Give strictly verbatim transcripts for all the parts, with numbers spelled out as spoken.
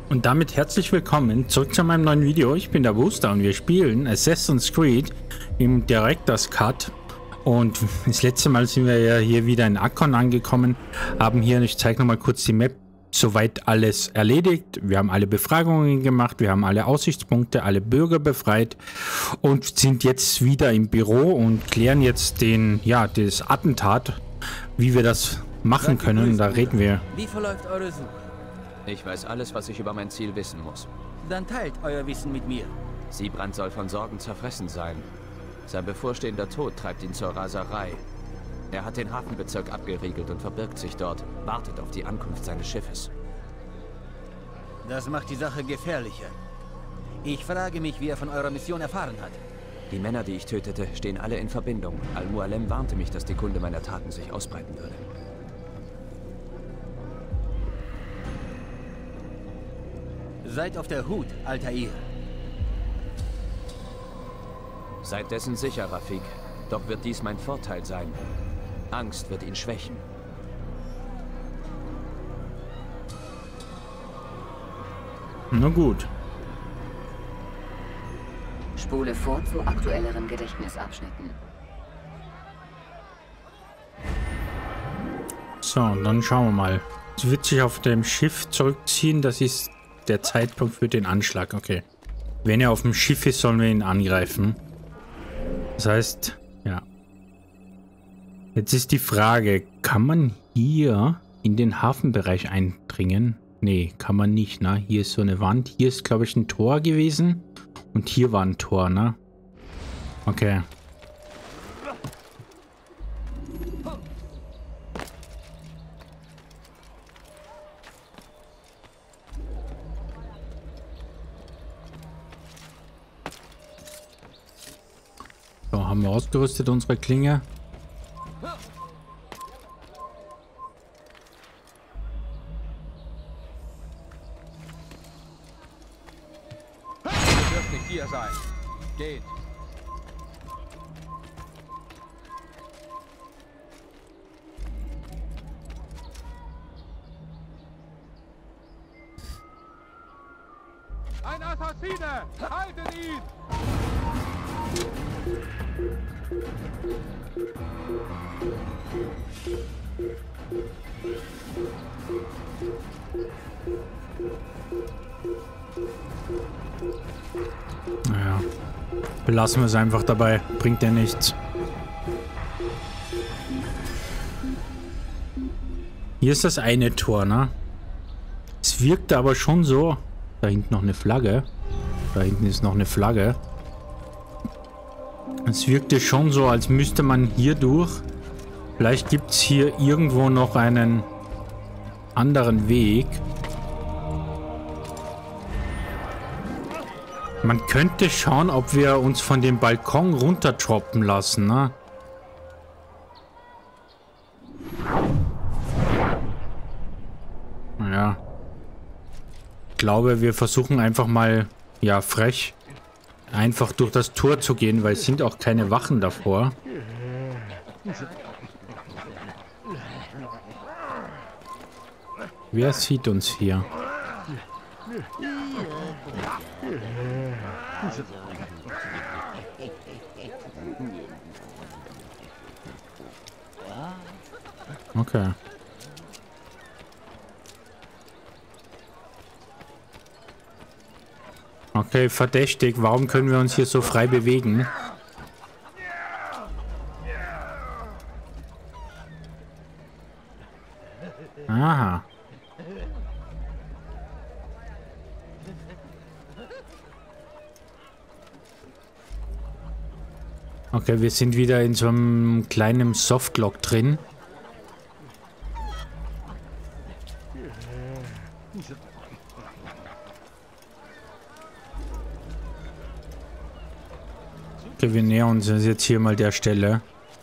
Und damit herzlich willkommen zurück zu meinem neuen Video. Ich bin der Booster und wir spielen Assassin's Creed im Director's Cut. Und das letzte Mal sind wir ja hier wieder in Akkon angekommen, haben hier, ich zeige nochmal kurz die Map, soweit alles erledigt. Wir haben alle Befragungen gemacht, wir haben alle Aussichtspunkte, alle Bürger befreit und sind jetzt wieder im Büro und klären jetzt den, ja, das Attentat, wie wir das machen können. Und da reden wir. Wie verläuft eure Suche? Ich weiß alles, was ich über mein Ziel wissen muss. Dann teilt euer Wissen mit mir. Siebrand soll von Sorgen zerfressen sein. Sein bevorstehender Tod treibt ihn zur Raserei. Er hat den Hafenbezirk abgeriegelt und verbirgt sich dort, wartet auf die Ankunft seines Schiffes. Das macht die Sache gefährlicher. Ich frage mich, wie er von eurer Mission erfahren hat. Die Männer, die ich tötete, stehen alle in Verbindung. Al-Mualem warnte mich, dass die Kunde meiner Taten sich ausbreiten würde. Seid auf der Hut, Altair. Seid dessen sicher, Rafik. Doch wird dies mein Vorteil sein. Angst wird ihn schwächen. Na gut. Spule vor zu aktuelleren Gedächtnisabschnitten. So, dann schauen wir mal. Sie wird sich auf dem Schiff zurückziehen. Das ist der Zeitpunkt für den Anschlag. Okay. Wenn er auf dem Schiff ist, sollen wir ihn angreifen. Das heißt, ja. Jetzt ist die Frage, kann man hier in den Hafenbereich eindringen? Nee, kann man nicht, ne? Hier ist so eine Wand. Hier ist, glaube ich, ein Tor gewesen. Und hier war ein Tor, ne? Okay. So, haben wir ausgerüstet unsere Klinge. Du wirst nicht hier sein. Geht. Ein Assassine! Haltet ihn! Naja. Belassen wir es einfach dabei. Bringt ja nichts. Hier ist das eine Tor, ne? Es wirkt aber schon so. Da hinten noch eine Flagge. Da hinten ist noch eine Flagge. Es wirkte schon so, als müsste man hier durch. Vielleicht gibt es hier irgendwo noch einen anderen Weg. Man könnte schauen, ob wir uns von dem Balkon runterdroppen lassen, ne? Naja. Ich glaube, wir versuchen einfach mal, ja, frech, einfach durch das Tor zu gehen, weil es sind auch keine Wachen davor. Wer sieht uns hier? Okay. Okay, verdächtig. Warum können wir uns hier so frei bewegen? Aha. Okay, wir sind wieder in so einem kleinen Softlock drin. Okay, wir nähern uns jetzt hier mal der Stelle.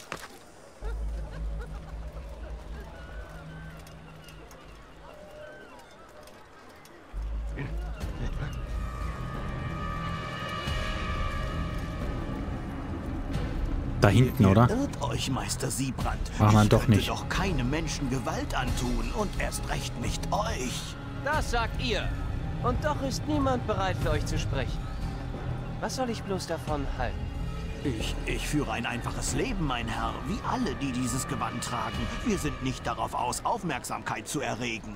Da hinten, oder? Ihr irrt euch, Meister Siebrand. Ach nein, Ich doch könnte nicht. doch keinem Menschen Gewalt antun und erst recht nicht euch. Das sagt ihr. Und doch ist niemand bereit, für euch zu sprechen. Was soll ich bloß davon halten? Ich, ich führe ein einfaches Leben, mein Herr, wie alle, die dieses Gewand tragen. Wir sind nicht darauf aus, Aufmerksamkeit zu erregen.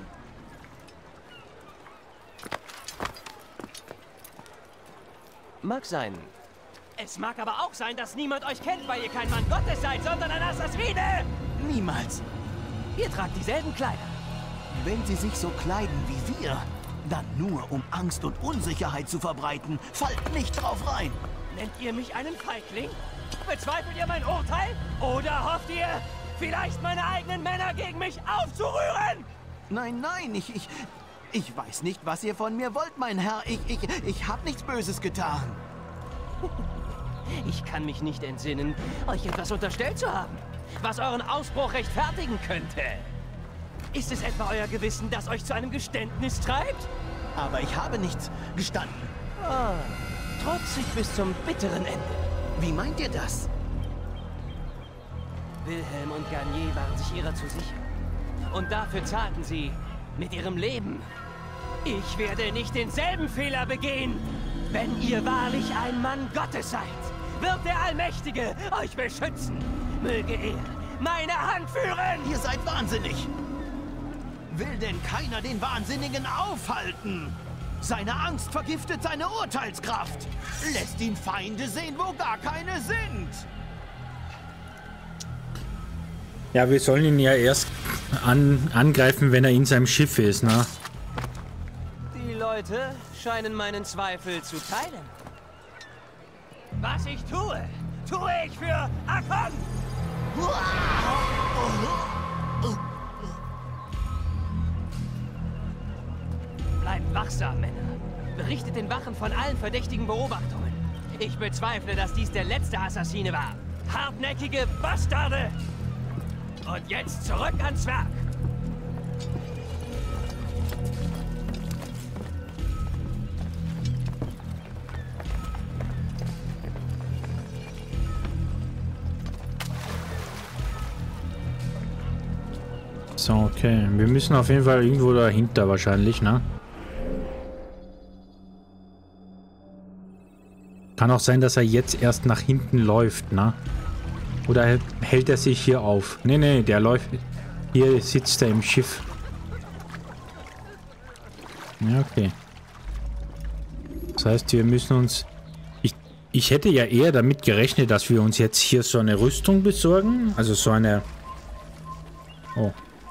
Mag sein. Es mag aber auch sein, dass niemand euch kennt, weil ihr kein Mann Gottes seid, sondern ein Assassine! Niemals. Ihr tragt dieselben Kleider. Wenn sie sich so kleiden wie wir, dann nur, um Angst und Unsicherheit zu verbreiten. Fallt nicht drauf rein. Nennt ihr mich einen Feigling? Bezweifelt ihr mein Urteil? Oder hofft ihr, vielleicht meine eigenen Männer gegen mich aufzurühren? Nein, nein, ich, ich, ich weiß nicht, was ihr von mir wollt, mein Herr. Ich, ich, ich hab nichts Böses getan. Ich kann mich nicht entsinnen, euch etwas unterstellt zu haben, was euren Ausbruch rechtfertigen könnte. Ist es etwa euer Gewissen, das euch zu einem Geständnis treibt? Aber ich habe nichts gestanden. Ah, trotzig bis zum bitteren Ende. Wie meint ihr das? Wilhelm und Garnier waren sich ihrer zu sicher. Und dafür zahlten sie mit ihrem Leben. Ich werde nicht denselben Fehler begehen. Wenn ihr wahrlich ein Mann Gottes seid, wird der Allmächtige euch beschützen. Möge er meine Hand führen. Ihr seid wahnsinnig. Will denn keiner den Wahnsinnigen aufhalten? Seine Angst vergiftet seine Urteilskraft. Lässt ihn Feinde sehen, wo gar keine sind. Ja, wir sollen ihn ja erst an, angreifen, wenn er in seinem Schiff ist, ne? Die Leute scheinen meinen Zweifel zu teilen. Was ich tue, tue ich für Akkon! Bleibt wachsam, Männer. Berichtet den Wachen von allen verdächtigen Beobachtungen. Ich bezweifle, dass dies der letzte Assassine war. Hartnäckige Bastarde! Und jetzt zurück ans Werk! So, okay. Wir müssen auf jeden Fall irgendwo dahinter wahrscheinlich, ne? Kann auch sein, dass er jetzt erst nach hinten läuft, ne? Oder hält er sich hier auf? Nee, nee, der läuft... Hier sitzt er im Schiff. Ja, okay. Das heißt, wir müssen uns... Ich, ich hätte ja eher damit gerechnet, dass wir uns jetzt hier so eine Rüstung besorgen. Also so eine... Oh.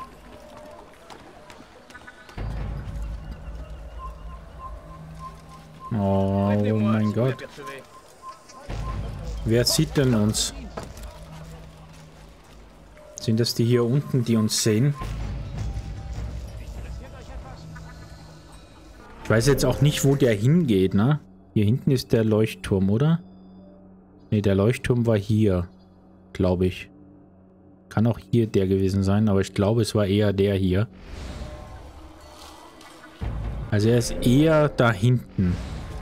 Oh mein Gott. Wer sieht denn uns? Sind das die hier unten, die uns sehen? Ich weiß jetzt auch nicht, wo der hingeht, ne? Hier hinten ist der Leuchtturm, oder? Ne, der Leuchtturm war hier, glaube ich. Kann auch hier der gewesen sein, aber ich glaube, es war eher der hier. Also er ist eher da hinten.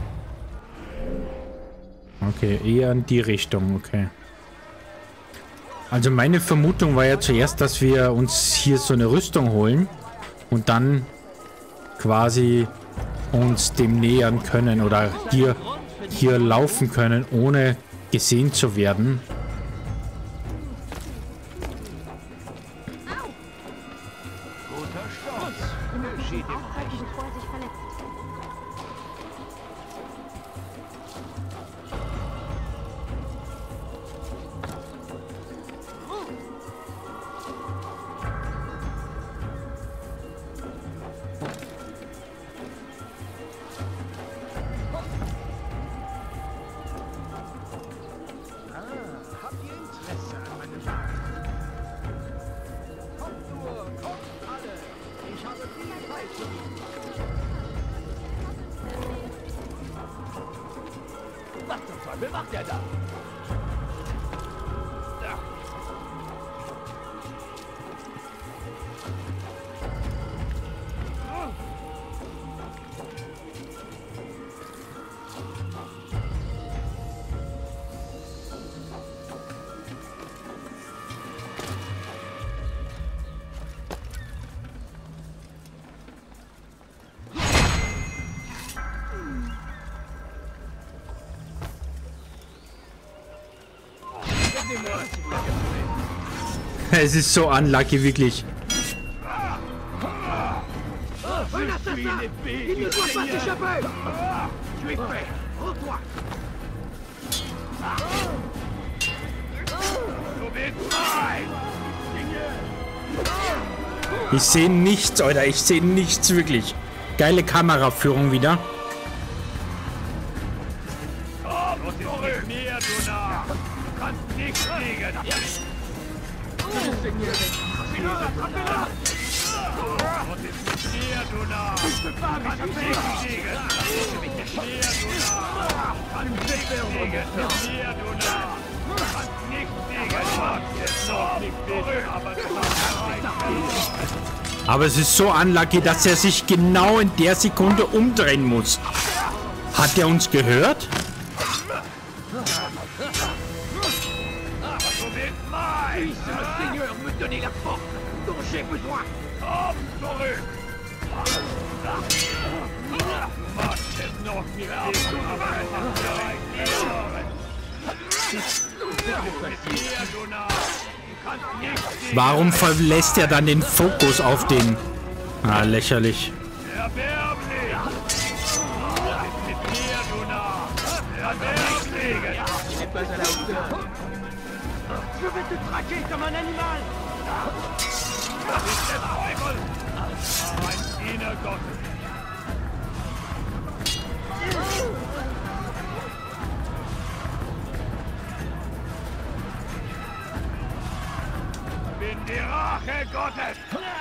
Okay, eher in die Richtung, okay. Also meine Vermutung war ja zuerst, dass wir uns hier so eine Rüstung holen und dann quasi uns dem nähern können oder hier, hier laufen können, ohne gesehen zu werden. Was zum Teufel macht der da? Es ist so unlucky, wirklich. Ich sehe nichts, Alter. Ich sehe nichts, wirklich. Geile Kameraführung wieder. Aber es ist so unlucky, dass er sich genau in der Sekunde umdrehen muss. Hat er uns gehört? Warum verlässt er dann den Fokus auf den... Ah, lächerlich. Die Rache Gottes!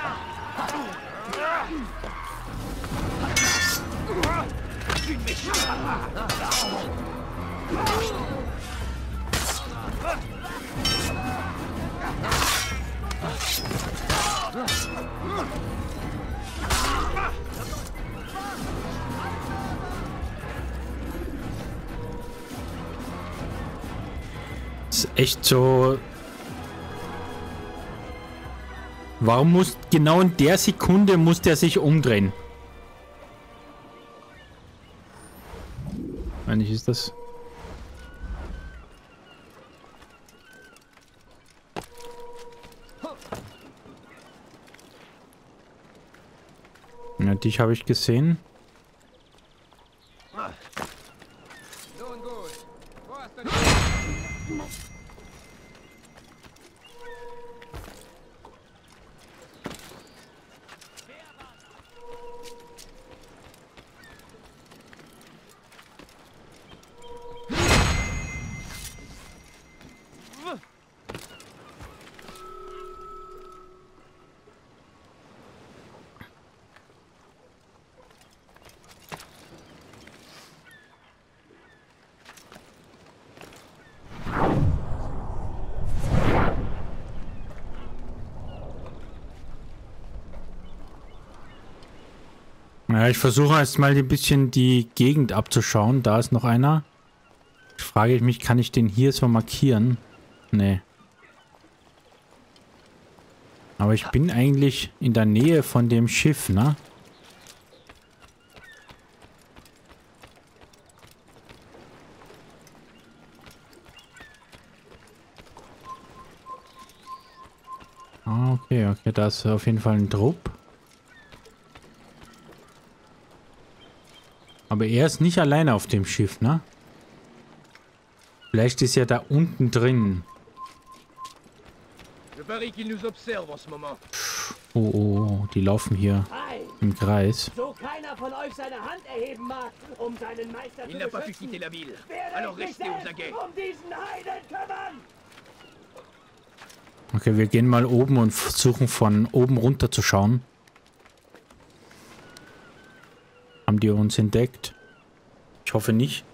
Ist echt so... Warum muss genau in der Sekunde muss der sich umdrehen? Eigentlich ist das. Ja, dich habe ich gesehen. Nun gut. Wo hast du die... Ja, ich versuche erst mal ein bisschen die Gegend abzuschauen. Da ist noch einer. Ich frage mich, kann ich den hier so markieren? Nee. Aber ich bin eigentlich in der Nähe von dem Schiff, ne? Ah, okay, okay, da ist auf jeden Fall ein Trupp. Aber er ist nicht alleine auf dem Schiff, ne? Vielleicht ist er da unten drin. Oh, oh, oh, die laufen hier im Kreis. So keiner von euch seine Hand erheben mag, um seinen Meister zu beschützen, werde ich mich selbst um diesen Heiden kümmern! Okay, wir gehen mal oben und versuchen von oben runter zu schauen. Haben die uns entdeckt? Ich hoffe nicht.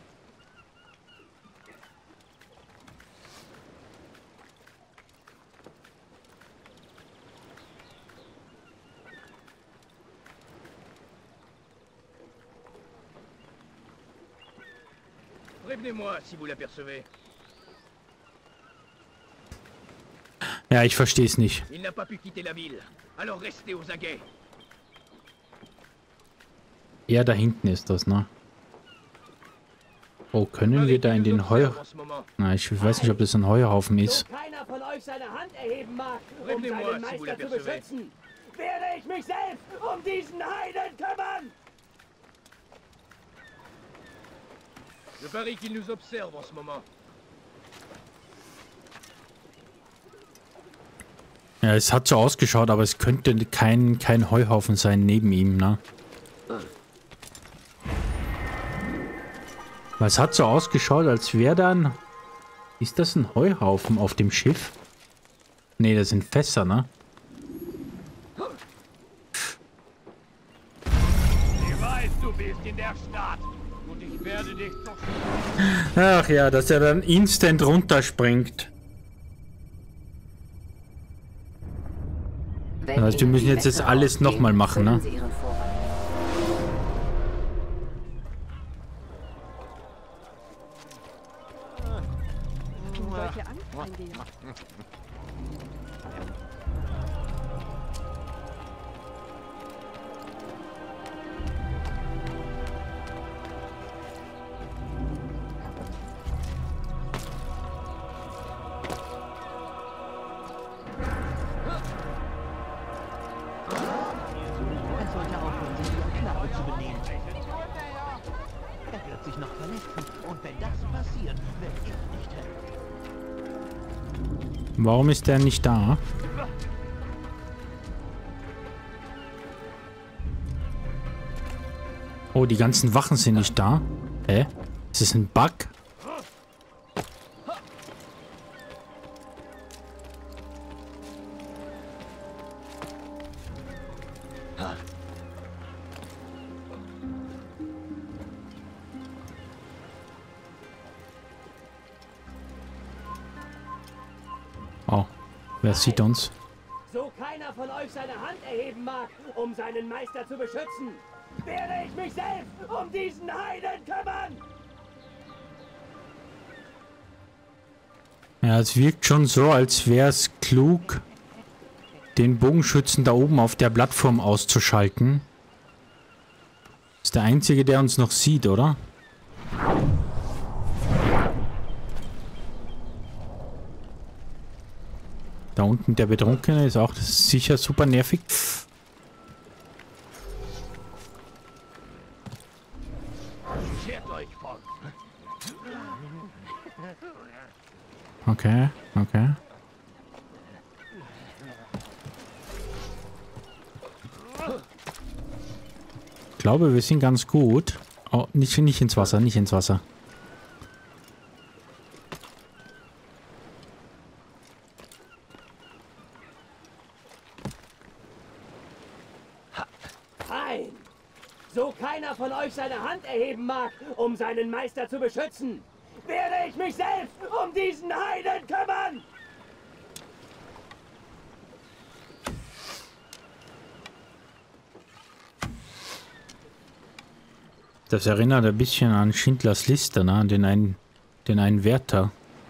Prévenez-moi si vous l'apercevez. Ja, ich verstehe es nicht. Il n'a pas pu quitter la ville. Alors restez aux aguets. Ja, da hinten ist das, ne? Oh, können wir da in den Heu... Na, ich weiß nicht, ob das ein Heuhaufen ist. So keiner von euch seine Hand erheben mag, um seinen Meister zu beschützen, werde ich mich selbst um diesen Heiden kümmern! Je parie qu'il nous observe en ce moment. Ja, es hat so ausgeschaut, aber es könnte kein, kein Heuhaufen sein neben ihm, ne? Weil es hat so ausgeschaut, als wäre dann... Ist das ein Heuhaufen auf dem Schiff? Ne, das sind Fässer, ne? Ich weiß, du bist in der Stadt. Und ich werde dich doch... Ach ja, dass er dann instant runterspringt. Das heißt, wir müssen jetzt das alles nochmal machen, ne? Warum ist der nicht da? Oh, die ganzen Wachen sind nicht da. Hä? Ist das ein Bug? Oh, wer sieht uns? So keiner von euch seine Hand erheben mag, um seinen Meister zu beschützen, werde ich mich selbst um diesen Heiden kümmern! Ja, es wirkt schon so, als wäre es klug, den Bogenschützen da oben auf der Plattform auszuschalten. Ist der Einzige, der uns noch sieht, oder? Da unten der Betrunkene ist auch sicher super nervig. Okay, okay. Ich glaube, wir sind ganz gut. Oh, nicht, nicht ins Wasser, nicht ins Wasser. Nein! So keiner von euch seine Hand erheben mag, um seinen Meister zu beschützen, werde ich mich selbst um diesen Heiden kümmern! Das erinnert ein bisschen an Schindlers Liste, ne? Den einen, den einen Wärter.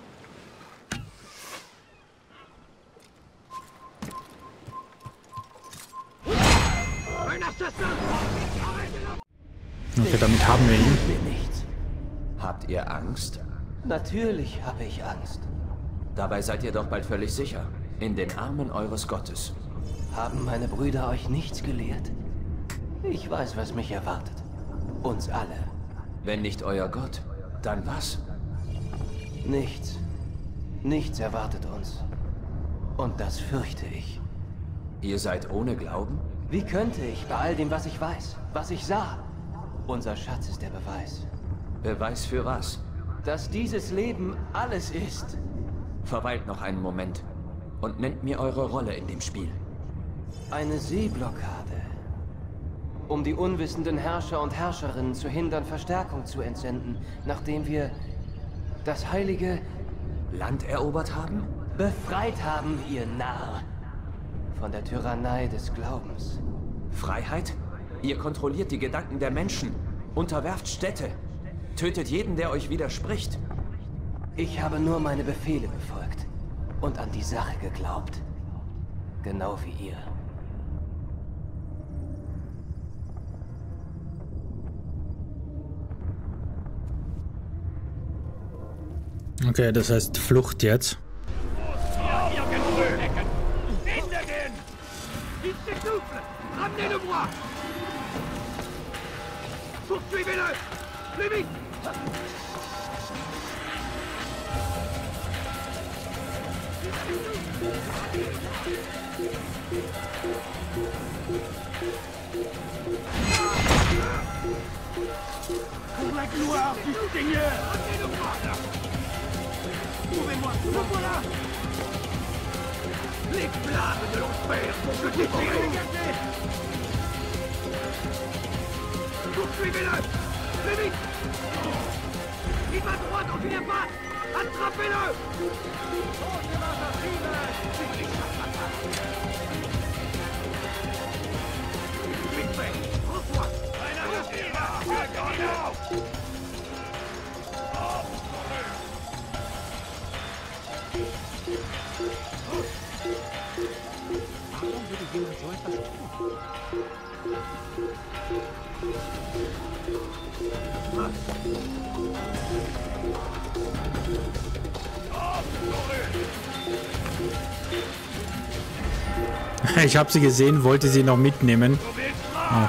Okay, damit haben wir ihn. Wir nichts. Habt ihr Angst? Natürlich habe ich Angst. Dabei seid ihr doch bald völlig sicher. In den Armen eures Gottes. Haben meine Brüder euch nichts gelehrt? Ich weiß, was mich erwartet. Uns alle. Wenn nicht euer Gott, dann was? Nichts. Nichts erwartet uns. Und das fürchte ich. Ihr seid ohne Glauben? Wie könnte ich bei all dem, was ich weiß, was ich sah? Unser Schatz ist der Beweis. Beweis für was? Dass dieses Leben alles ist. Verweilt noch einen Moment und nennt mir eure Rolle in dem Spiel. Eine Seeblockade. Um die unwissenden Herrscher und Herrscherinnen zu hindern, Verstärkung zu entsenden, nachdem wir das heilige Land erobert haben? Befreit haben, ihr Narr. Von der Tyrannei des Glaubens. Freiheit? Ihr kontrolliert die Gedanken der Menschen, unterwerft Städte, tötet jeden, der euch widerspricht. Ich habe nur meine Befehle befolgt und an die Sache geglaubt. Genau wie ihr. Okay, das heißt Flucht jetzt. Pour la gloire du Seigneur! Trouvez-moi, le voilà! Les flammes de l'enfer vont se déchirer! Poursuivez-le! Plus vite! Il va droit dans une impasse! Attrapez-le! Vite fait! Rends-toi! Ich habe sie gesehen, wollte sie noch mitnehmen. Ach.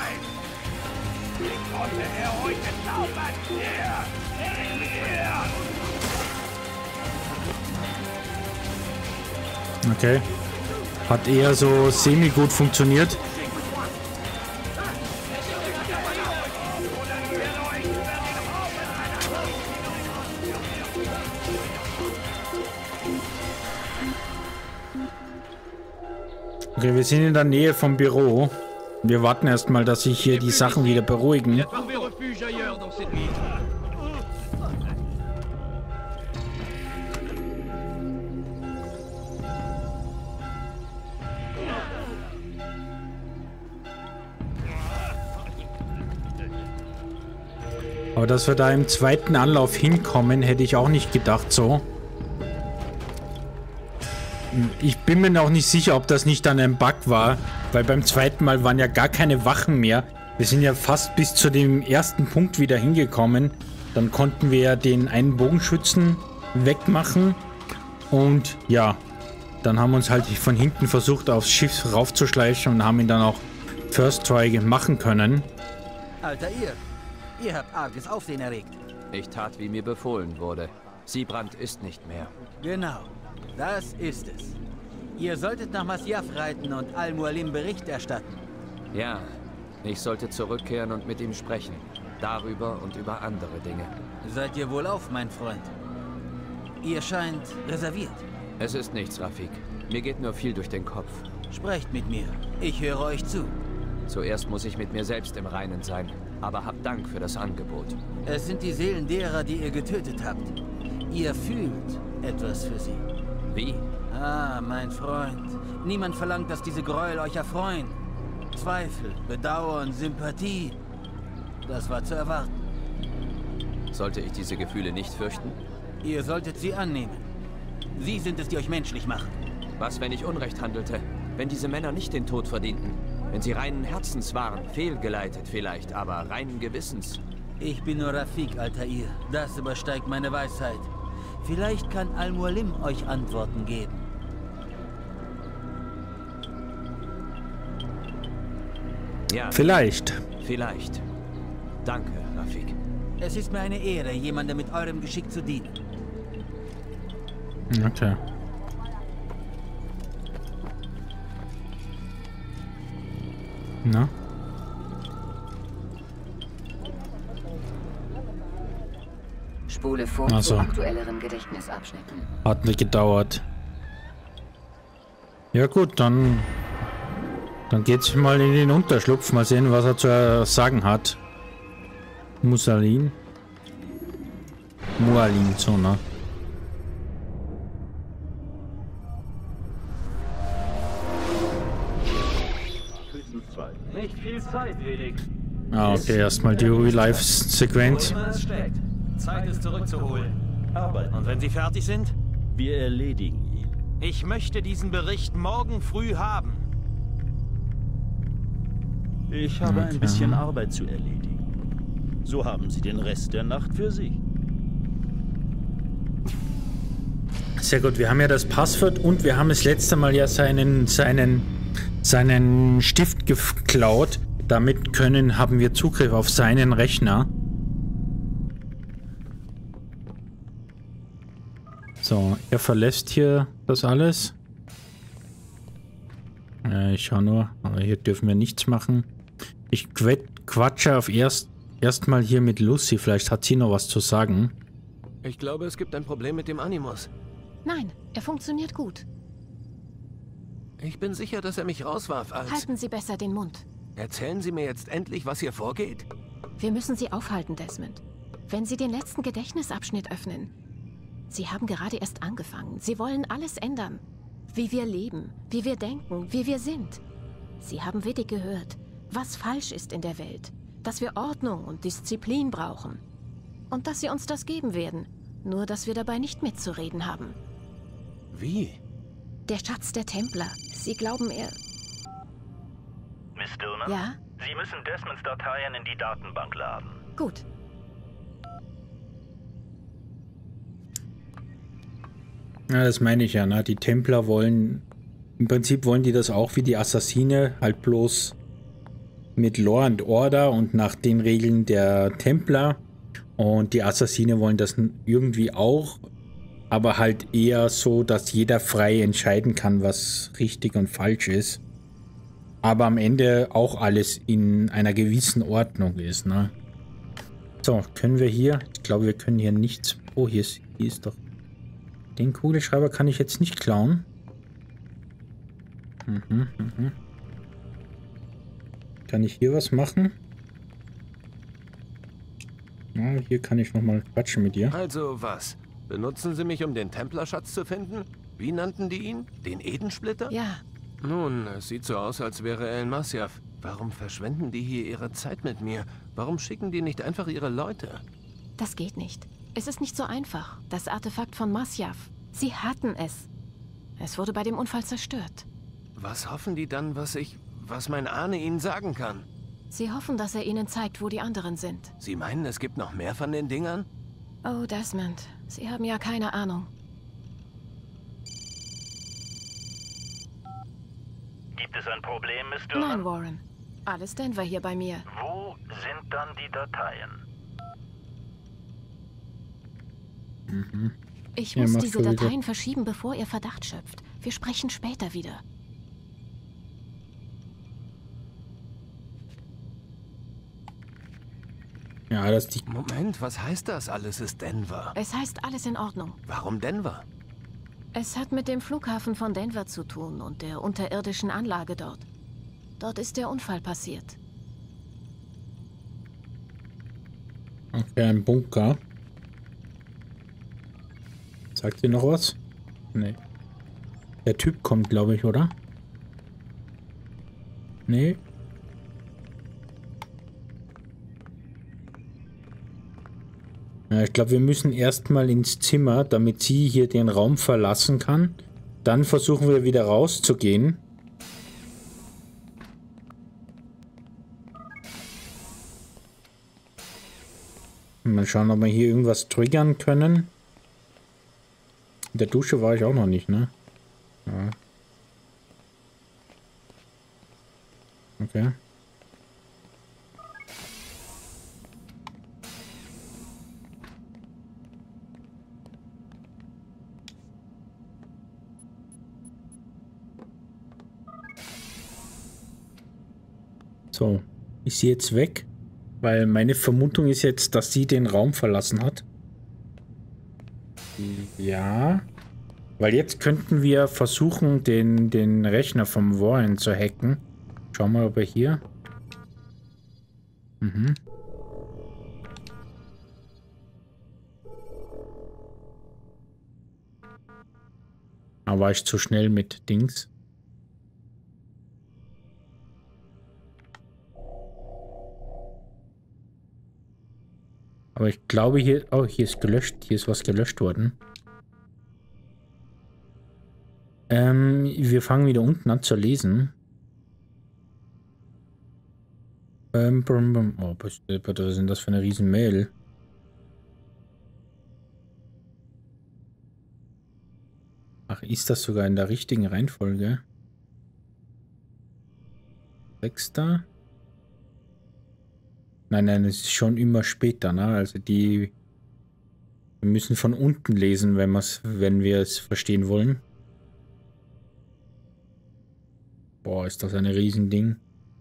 Okay. Hat eher so semi-gut funktioniert. Okay, wir sind in der Nähe vom Büro. Wir warten erstmal, dass sich hier die Sachen wieder beruhigen. Aber dass wir da im zweiten Anlauf hinkommen, hätte ich auch nicht gedacht so. Ich bin mir auch nicht sicher, ob das nicht dann ein Bug war, weil beim zweiten Mal waren ja gar keine Wachen mehr. Wir sind ja fast bis zu dem ersten Punkt wieder hingekommen. Dann konnten wir ja den einen Bogenschützen wegmachen. Und ja, dann haben wir uns halt von hinten versucht, aufs Schiff raufzuschleichen und haben ihn dann auch First Try machen können. Alter, ihr, ihr habt arges Aufsehen erregt. Ich tat, wie mir befohlen wurde. Siebrand ist nicht mehr. Genau, das ist es. Ihr solltet nach Masyaf reiten und Al-Mualim Bericht erstatten. Ja, ich sollte zurückkehren und mit ihm sprechen. Darüber und über andere Dinge. Seid ihr wohlauf, mein Freund? Ihr scheint reserviert. Es ist nichts, Rafik. Mir geht nur viel durch den Kopf. Sprecht mit mir. Ich höre euch zu. Zuerst muss ich mit mir selbst im Reinen sein. Aber habt Dank für das Angebot. Es sind die Seelen derer, die ihr getötet habt. Ihr fühlt etwas für sie. Wie? Ah, mein Freund. Niemand verlangt, dass diese Gräuel euch erfreuen. Zweifel, Bedauern, Sympathie. Das war zu erwarten. Sollte ich diese Gefühle nicht fürchten? Ihr solltet sie annehmen. Sie sind es, die euch menschlich machen. Was, wenn ich Unrecht handelte? Wenn diese Männer nicht den Tod verdienten? Wenn sie reinen Herzens waren, fehlgeleitet vielleicht, aber reinen Gewissens? Ich bin nur Rafik, Altair. Das übersteigt meine Weisheit. Vielleicht kann Al-Mualim euch Antworten geben. Ja. Vielleicht. Vielleicht. Danke, Rafik. Es ist mir eine Ehre, jemandem mit eurem Geschick zu dienen. Okay. Na? Spule vor Ach so. zu aktuelleren Gedächtnisabschnitten. Hat nicht gedauert. Ja gut, dann dann geht's mal in den Unterschlupf. Mal sehen, was er zu sagen hat. Musalin. Mualin, so, ne? Nicht viel Zeit, Vedig. Ah, okay, erstmal die Real-Life-Sequenz. Zeit ist zurückzuholen. Und wenn Sie fertig sind? Wir erledigen ihn. Ich möchte diesen Bericht morgen früh haben. Ich habe Okay. ein bisschen Arbeit zu erledigen. So haben Sie den Rest der Nacht für sich. Sehr gut, wir haben ja das Passwort und wir haben das letzte Mal ja seinen, seinen, seinen Stift geklaut. Damit können, haben wir Zugriff auf seinen Rechner. So, er verlässt hier das alles. Äh, ich schau nur, aber hier dürfen wir nichts machen. Ich quatsche auf erst erstmal hier mit Lucy, vielleicht hat sie noch was zu sagen. Ich glaube, es gibt ein Problem mit dem Animus. Nein, er funktioniert gut. Ich bin sicher, dass er mich rauswarf als... Halten Sie besser den Mund. Erzählen Sie mir jetzt endlich, was hier vorgeht? Wir müssen Sie aufhalten, Desmond. Wenn Sie den letzten Gedächtnisabschnitt öffnen. Sie haben gerade erst angefangen. Sie wollen alles ändern. Wie wir leben, wie wir denken, wie wir sind. Sie haben wenig gehört, was falsch ist in der Welt. Dass wir Ordnung und Disziplin brauchen. Und dass Sie uns das geben werden. Nur, dass wir dabei nicht mitzureden haben. Wie? Der Schatz der Templer. Sie glauben, er... Miss Stillman? Ja? Sie müssen Desmonds Dateien in die Datenbank laden. Gut. Ja, das meine ich ja, ne? Die Templer wollen... Im Prinzip wollen die das auch wie die Assassine, halt bloß mit Law and Order und nach den Regeln der Templer. Und die Assassine wollen das irgendwie auch, aber halt eher so, dass jeder frei entscheiden kann, was richtig und falsch ist. Aber am Ende auch alles in einer gewissen Ordnung ist, ne? So, können wir hier... Ich glaube, wir können hier nichts... Oh, hier ist, hier ist doch... Den Kugelschreiber kann ich jetzt nicht klauen. Mhm, mhm. Kann ich hier was machen? Ja, hier kann ich nochmal quatschen mit dir. Also was? Benutzen Sie mich, um den Templerschatz zu finden? Wie nannten die ihn? Den Edensplitter? Ja. Nun, es sieht so aus, als wäre El Masyaf. Warum verschwenden die hier ihre Zeit mit mir? Warum schicken die nicht einfach ihre Leute? Das geht nicht. Es ist nicht so einfach. Das Artefakt von Masyaf. Sie hatten es. Es wurde bei dem Unfall zerstört. Was hoffen die dann, was ich... was mein Ahne ihnen sagen kann? Sie hoffen, dass er ihnen zeigt, wo die anderen sind. Sie meinen, es gibt noch mehr von den Dingern? Oh, Desmond. Sie haben ja keine Ahnung. Gibt es ein Problem, Miss Stillman? Nein, Warren. Alles Denver hier bei mir. Wo sind dann die Dateien? Mhm. Ich Ja, muss mach diese schon wieder. Dateien verschieben, bevor ihr Verdacht schöpft. Wir sprechen später wieder. Ja, das die... Moment, was heißt das? Alles ist Denver. Es heißt alles in Ordnung. Warum Denver? Es hat mit dem Flughafen von Denver zu tun und der unterirdischen Anlage dort. Dort ist der Unfall passiert. Okay, ein Bunker. Sagt ihr noch was? Nee. Der Typ kommt, glaube ich, oder? Nee. Ja, ich glaube, wir müssen erstmal ins Zimmer, damit sie hier den Raum verlassen kann. Dann versuchen wir wieder rauszugehen. Mal schauen, ob wir hier irgendwas triggern können. In der Dusche war ich auch noch nicht, ne? Ja. Okay. So, ist sie jetzt weg? Weil meine Vermutung ist jetzt, dass sie den Raum verlassen hat. Ja. Weil jetzt könnten wir versuchen, den, den Rechner vom Warren zu hacken. Schauen wir mal, ob er hier... Mhm. Da war ich zu schnell mit Dings. Aber ich glaube hier... Oh, hier ist gelöscht. Hier ist was gelöscht worden. Ähm, wir fangen wieder unten an zu lesen. Ähm, brum, brum. Oh, was ist denn das für eine riesen Mail? Ach, ist das sogar in der richtigen Reihenfolge? Sechster? Nein, nein, es ist schon immer später, ne? Also die wir müssen von unten lesen, wenn, wenn wir es verstehen wollen. Boah, ist das ein Riesending.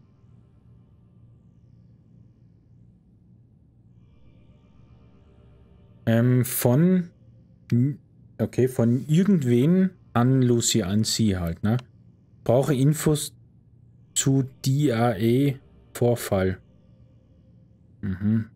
Ähm, von okay, von irgendwen an Lucy, an sie halt, ne? Brauche Infos zu D A E-Vorfall. Mhm.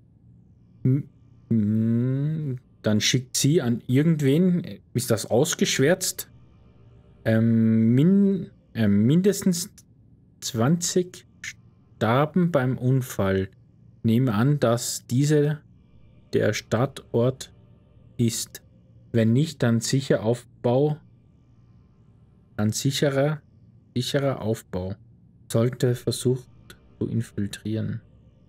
Dann schickt sie an irgendwen, ist das ausgeschwärzt? Ähm, min, äh, mindestens zwanzig starben beim Unfall. Nehme an, dass diese der Startort ist. Wenn nicht, dann sicher Aufbau, dann sicherer, sicherer Aufbau. Sollte versucht zu infiltrieren.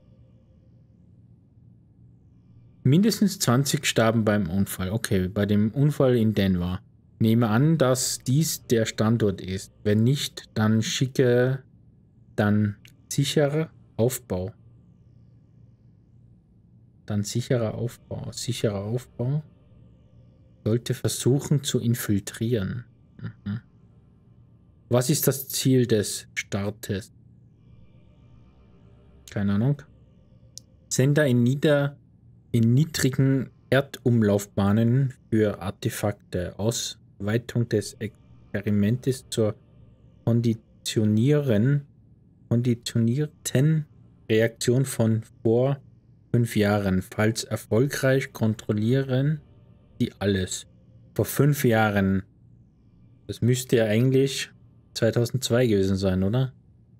Mindestens zwanzig starben beim Unfall. Okay, bei dem Unfall in Denver. Nehme an, dass dies der Standort ist. Wenn nicht, dann schicke dann sicherer Aufbau. Dann sicherer Aufbau. Sicherer Aufbau. Sollte versuchen zu infiltrieren. Mhm. Was ist das Ziel des Startes? Keine Ahnung. Sender in, nieder, in niedrigen Erdumlaufbahnen für Artefakte. Ausweitung des Experimentes zur konditionieren, konditionierten Reaktion von vor fünf Jahren. Falls erfolgreich, kontrollieren die alles. Vor fünf Jahren. Das müsste ja eigentlich zweitausendzwei gewesen sein, oder?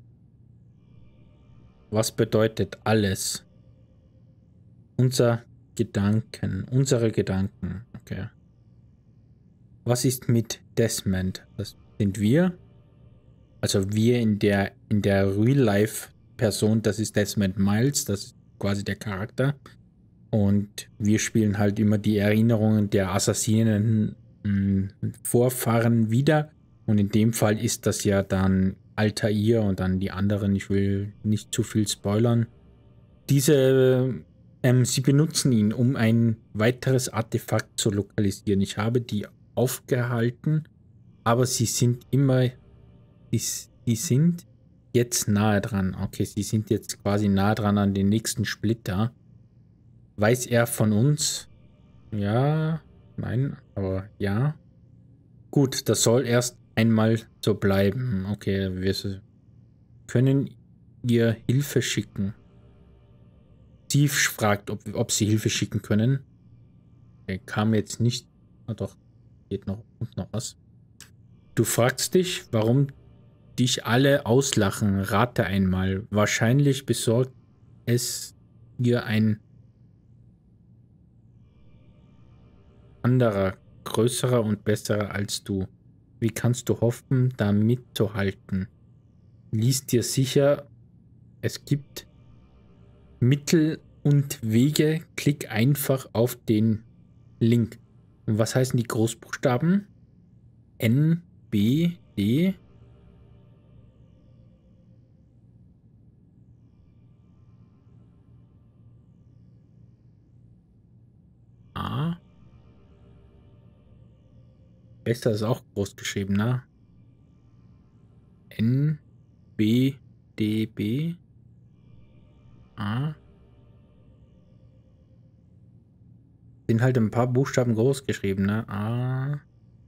Was bedeutet alles? Unser Gedanken. Unsere Gedanken. Okay. Was ist mit Desmond? Das sind wir. Also wir in der in der Real-Life-Person, das ist Desmond Miles, das ist quasi der Charakter. Und wir spielen halt immer die Erinnerungen der Assassinen mh, Vorfahren wieder. Und in dem Fall ist das ja dann Altair und dann die anderen. Ich will nicht zu viel spoilern. Diese, ähm, sie benutzen ihn, um ein weiteres Artefakt zu lokalisieren. Ich habe die aufgehalten, aber sie sind immer, die, die sind jetzt nahe dran. Okay, sie sind jetzt quasi nahe dran an den nächsten Splitter. Weiß er von uns? Ja, nein, aber ja. Gut, das soll erst einmal so bleiben. Okay, wir können ihr Hilfe schicken. Steve fragt, ob, ob sie Hilfe schicken können. Okay, kam jetzt nicht. Ah doch, geht noch, kommt noch was. Du fragst dich, warum dich alle auslachen. Rate einmal. Wahrscheinlich besorgt es ihr ein anderer, größerer und besserer als du. Wie kannst du hoffen, da mitzuhalten? Lies dir sicher, es gibt Mittel und Wege. Klick einfach auf den Link. Und was heißen die Großbuchstaben? N, B, D. A. Besser ist auch groß geschrieben, ne? N, B, D, B, A. Sind halt ein paar Buchstaben groß geschrieben, ne? A.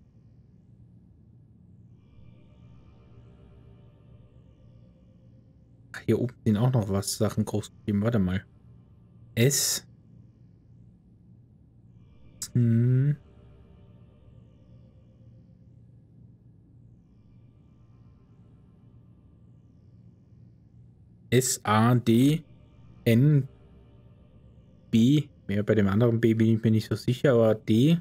Ach, hier oben sind auch noch was Sachen groß geschrieben. Warte mal. S. Hm. S, A, D, N, B. Ja, bei dem anderen B bin ich mir nicht so sicher, aber D.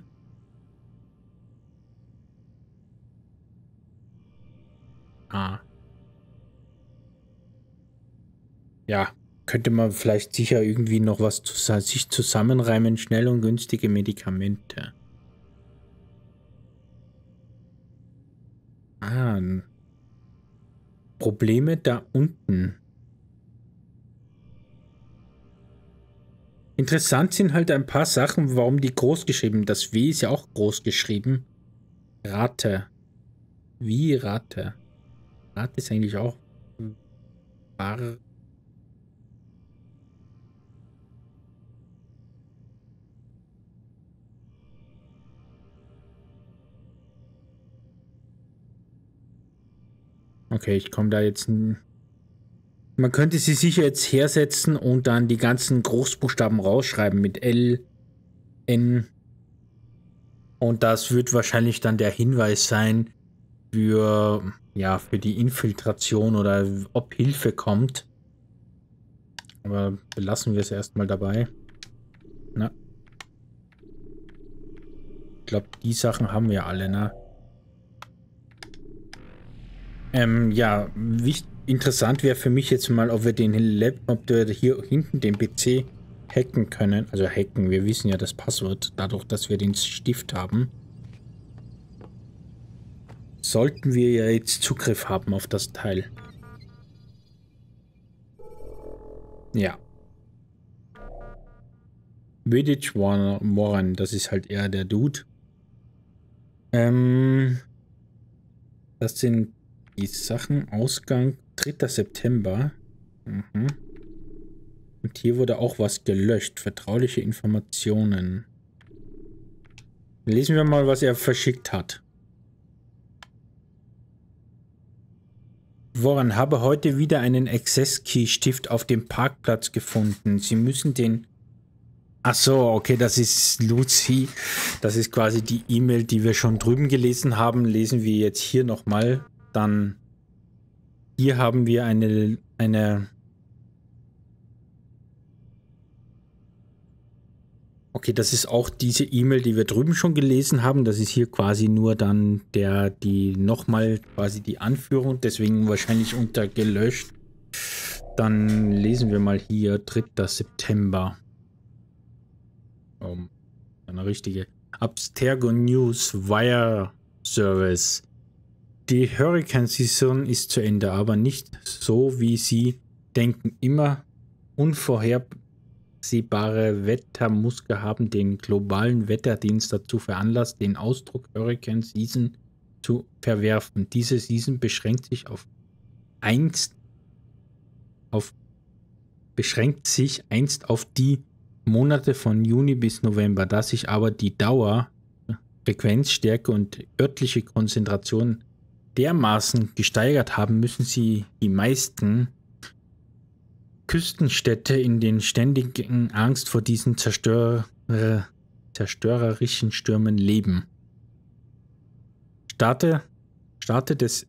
A. Ja, könnte man vielleicht sicher irgendwie noch was zu, sich zusammenreimen. Schnell und günstige Medikamente. Ah, Probleme da unten. Interessant sind halt ein paar Sachen, warum die groß geschrieben. Das W ist ja auch groß geschrieben. Rate. Wie Rate? Rate ist eigentlich auch Bar. Okay, ich komme da jetzt. Man könnte sie sicher jetzt hersetzen und dann die ganzen Großbuchstaben rausschreiben mit L, N. Und das wird wahrscheinlich dann der Hinweis sein für, ja, für die Infiltration oder ob Hilfe kommt. Aber belassen wir es erstmal dabei. Na. Ich glaube, die Sachen haben wir alle, ne? Ähm, ja, wichtig, interessant wäre für mich jetzt mal, ob wir den Laptop hier hinten, den P C, hacken können. Also hacken, wir wissen ja das Passwort, dadurch, dass wir den Stift haben. Sollten wir ja jetzt Zugriff haben auf das Teil. Ja. Vidic Warren, das ist halt eher der Dude. Ähm, das sind die Sachen. Ausgang dritter September. Mhm. Und hier wurde auch was gelöscht. Vertrauliche Informationen. Lesen wir mal, was er verschickt hat. Warren, habe heute wieder einen Access-Key-Stift auf dem Parkplatz gefunden. Sie müssen den... Ach so, okay, das ist Lucy. Das ist quasi die E-Mail, die wir schon drüben gelesen haben. Lesen wir jetzt hier nochmal. Dann hier haben wir eine, eine... Okay, das ist auch diese E-Mail, die wir drüben schon gelesen haben. Das ist hier quasi nur dann der, die nochmal quasi die Anführung, deswegen wahrscheinlich unter gelöscht. Dann lesen wir mal hier, dritter September. Oh, eine richtige. Abstergo News Wire Service. Die Hurricane-Saison ist zu Ende, aber nicht so, wie Sie denken. Immer unvorhersehbare Wettermuster haben den globalen Wetterdienst dazu veranlasst, den Ausdruck Hurricane Season zu verwerfen. Diese Season beschränkt sich auf einst auf beschränkt sich einst auf die Monate von Juni bis November. Da sich aber die Dauer, Frequenzstärke und örtliche Konzentration dermaßen gesteigert haben, müssen sie die meisten Küstenstädte in den ständigen Angst vor diesen Zerstörer, zerstörerischen Stürmen leben. Starte, Starte des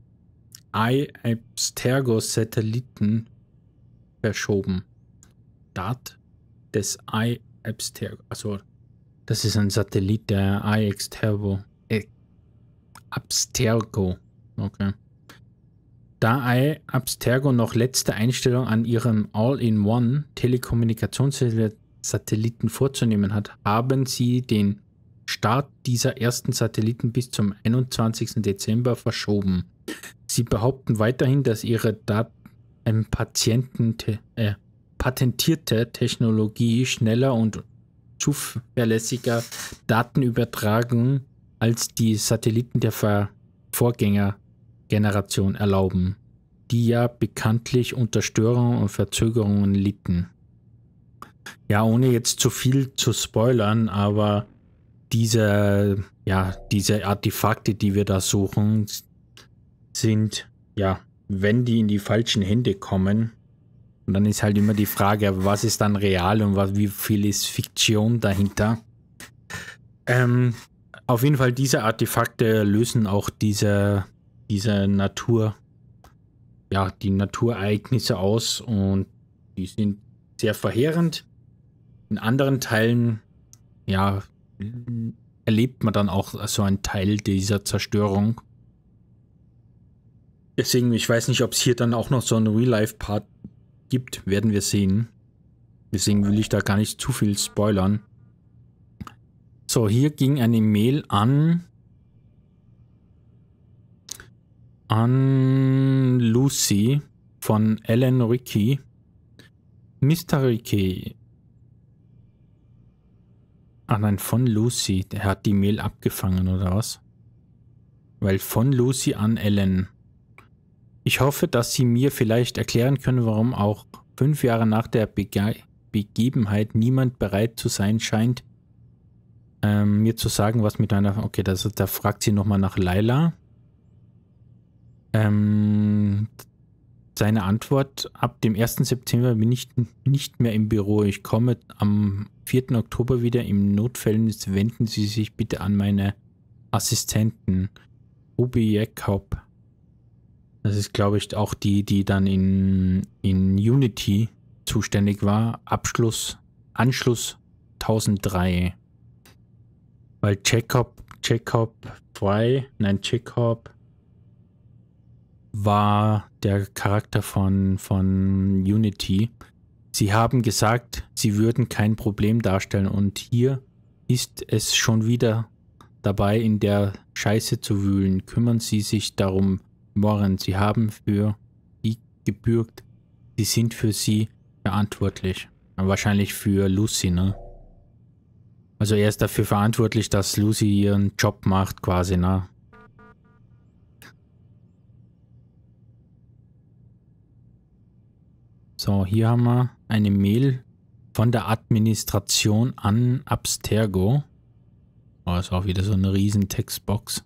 I-Abstergo-Satelliten verschoben. Start des I-Abstergo, also das ist ein Satellit der I-Abstergo. Äh, Abstergo, okay. Da I-Abstergo noch letzte Einstellung an ihrem All-in-One Telekommunikationssatelliten vorzunehmen hat, haben sie den Start dieser ersten Satelliten bis zum einundzwanzigsten Dezember verschoben. Sie behaupten weiterhin, dass ihre Dat ähm, Patienten äh, patentierte Technologie schneller und zuverlässiger Daten übertragen als die Satelliten der Ver Vorgängergeneration erlauben, die ja bekanntlich unter Störungen und Verzögerungen litten. Ja, ohne jetzt zu viel zu spoilern, aber diese, ja, diese Artefakte, die wir da suchen, sind, ja, wenn die in die falschen Hände kommen, und dann ist halt immer die Frage, was ist dann real und was, wie viel ist Fiktion dahinter. Ähm, auf jeden Fall, diese Artefakte lösen auch diese, diese Natur, ja, die Naturereignisse aus und die sind sehr verheerend. In anderen Teilen, ja, erlebt man dann auch so einen Teil dieser Zerstörung. Deswegen, ich weiß nicht, ob es hier dann auch noch so einen Real-Life-Part gibt, werden wir sehen. Deswegen will ich da gar nicht zu viel spoilern. So, hier ging eine Mail an an Lucy von Alan Rickey. Mister Rickey. Ah nein, von Lucy. Der hat die Mail abgefangen, oder was? Weil von Lucy an Alan. Ich hoffe, dass Sie mir vielleicht erklären können, warum auch fünf Jahre nach der Bege Begebenheit niemand bereit zu sein scheint, ähm, mir zu sagen, was mit einer... Okay, das, da fragt sie nochmal nach Laila. Ähm, seine Antwort: Ab dem ersten September bin ich nicht mehr im Büro. Ich komme am vierten Oktober wieder. Im Notfällen wenden Sie sich bitte an meine Assistenten. Ruby Jakob. Das ist, glaube ich, auch die, die dann in, in Unity zuständig war. Abschluss, Anschluss tausenddrei. Weil Jacob, Jacob zwei, nein, Jacob war der Charakter von, von Unity. Sie haben gesagt, sie würden kein Problem darstellen und hier ist es schon wieder dabei, in der Scheiße zu wühlen. Kümmern Sie sich darum, Warren. Sie haben für sie gebürgt. Sie sind für sie verantwortlich. Wahrscheinlich für Lucy, ne? Also er ist dafür verantwortlich, dass Lucy ihren Job macht, quasi, ne? So, hier haben wir eine Mail von der Administration an Abstergo. Oh, ist auch wieder so eine riesen Textbox.